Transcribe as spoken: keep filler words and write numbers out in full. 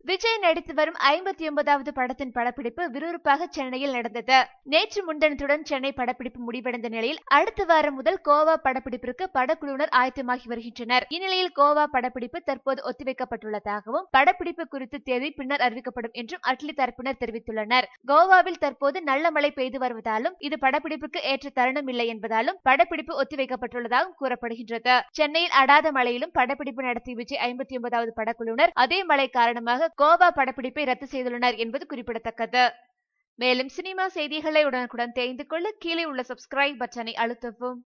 விஜய் நடித்து வரும் ஐம்பத்தி ஒன்பதாவது படத்தின் படப்பிடிப்பு விறுவிறுப்பாக சென்னையில் நடந்தது. நேற்று முன்தினத்துடன் சென்னை படப்பிடிப்பு முடிவடைந்த நிலையில் அடுத்த வாரம் முதல் கோவா படப்பிடிப்பிற்கு படக்குழுவினர் ஆயத்தமாகி வருகின்றனர். இந்நிலையில் கோவா படப்பிடிப்பு தற்போது ஒத்திவைக்கப்பட்டுள்ளதாகவும் படப்பிடிப்பு குறித்து தேதி பின்னர் அறிவிக்கப்படும் என்றும் அட்லி தரப்பினர் தெரிவித்துள்ளனர். கோவாவில் தற்போது நல்ல மழை பெய்து வருவதாலும் இது படப்பிடிப்புக்கு ஏற்ற தருணம் இல்லை என்பதாலும் படப்பிடிப்பு ஒத்திவைக்கப்பட்டுள்ளதாகவும் கூறப்படுகின்றது. சென்னையில் அடாத மழையிலும் படப்பிடிப்பு நடத்திய விஜய் ஐம்பத்தி ஒன்பதாவது படக்குழுவினர் அதே மழை காரணமாக கோவா படப்பிடிப்பை ரத்து செய்துள்ளனர் என்பது குறிப்பிடத்தக்கது. மேலும் சினிமா செய்திகளை உடனுக்குடன் தெரிந்து கொள்ள கீழே உள்ள சப்ஸ்கிரைப் பட்டனை அழுத்தவும்.